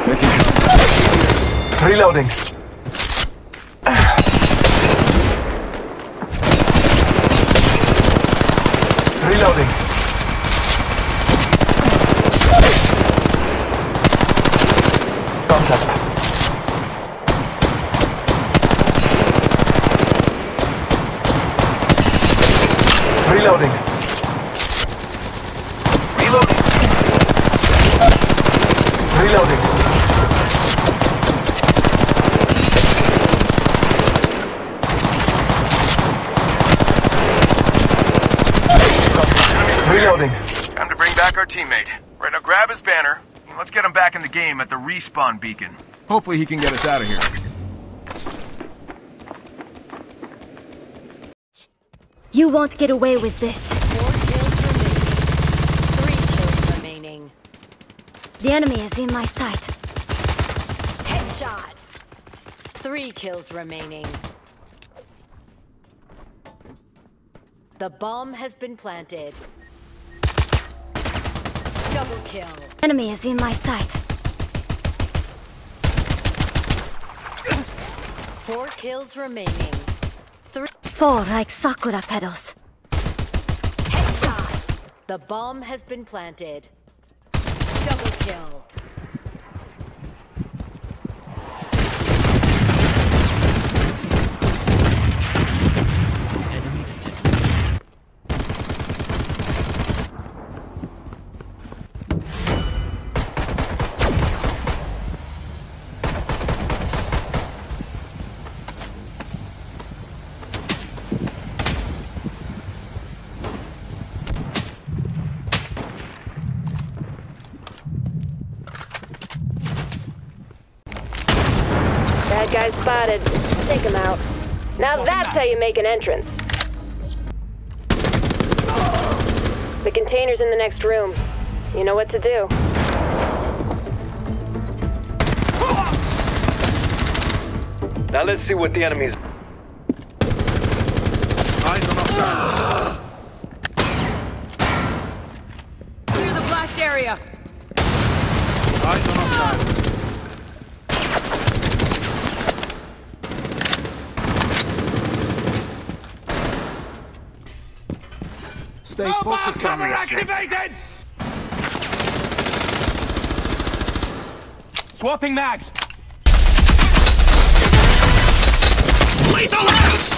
Reloading. Reloading. Contact. Reloading. Reloading. Reloading. Reloading. Time to bring back our teammate. Right, now grab his banner, and let's get him back in the game at the respawn beacon. Hopefully he can get us out of here. You won't get away with this. 4 kills remaining. 3 kills remaining. The enemy is in my sight. Headshot. 3 kills remaining. The bomb has been planted. Double kill. Enemy is in my sight. 4 kills remaining. 4 like sakura petals. Headshot. The bomb has been planted. Double kill. Bad guy spotted. Take him out. Now that's how you make an entrance. The container's in the next room. You know what to do. Now let's see what the enemy's... Eyes on our Clear the blast area. Eyes on our sides. Stay focused on your activated! Swapping mags! Lethal out!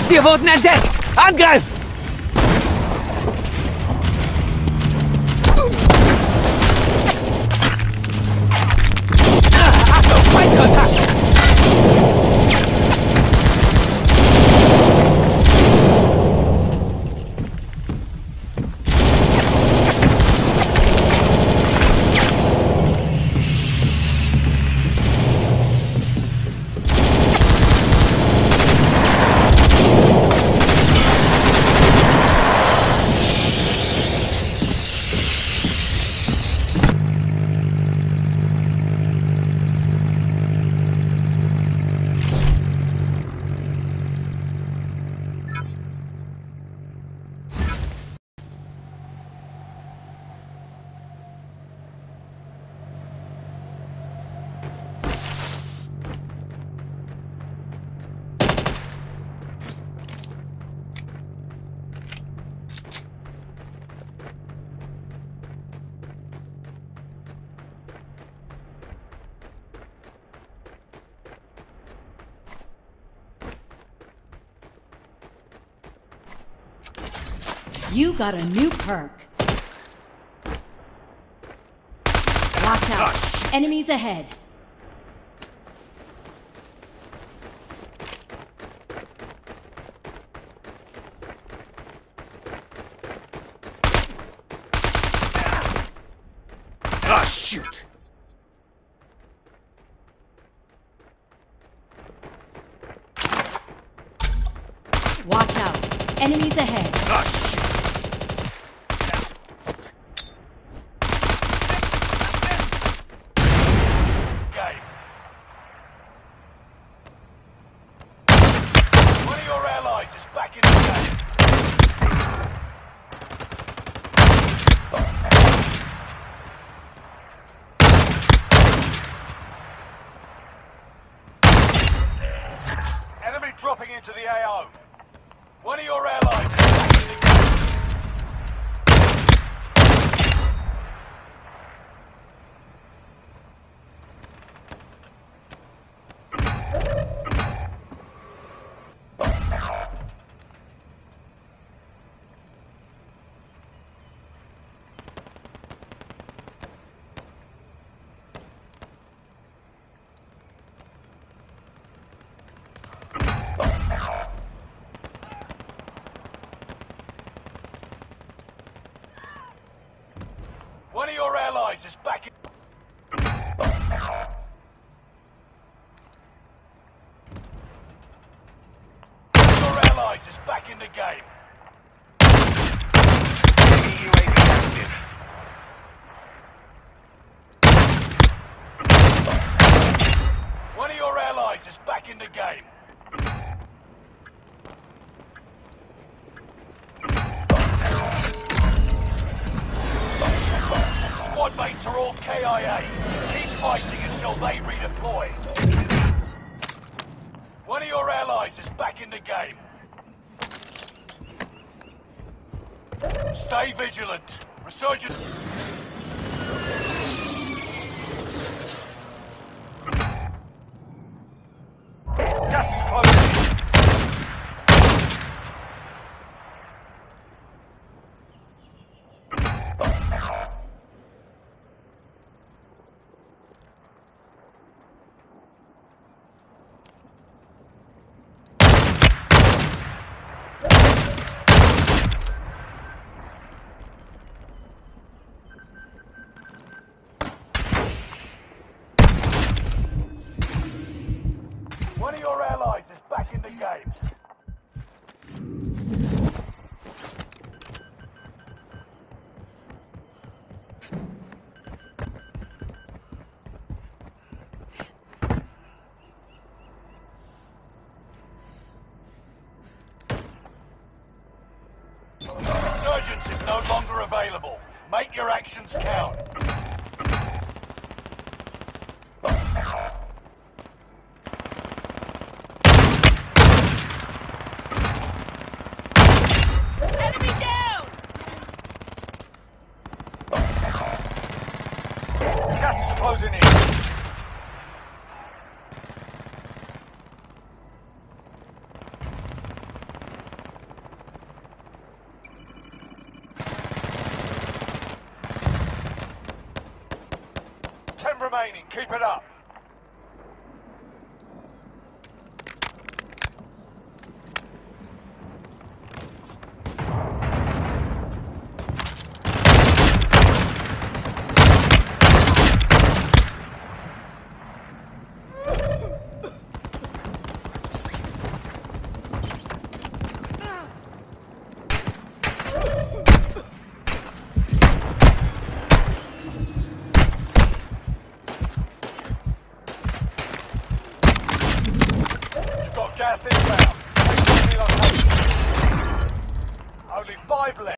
Wir wurden entdeckt! Angriff! Achtung, Feindkontakt! You got a new perk. Watch out. Enemies ahead. Ah, shoot! Watch out. Enemies ahead. Ah, shoot! One of your allies is back in the game. Enemy dropping into the AO. One of your allies is back in the game. One of your allies is back in... One of your allies is back in the game. UAV active. One of your allies is back in the game. Squad mates are all KIA. Keep fighting until they redeploy. One of your allies is back in the game. Stay vigilant. Resurgence... Gas is closing in. One of your allies is back in the game. Resurgence is no longer available. Make your actions count. Enemy down! Gas is closing in. remaining. Keep it up. Gas inbound. Only 5 left.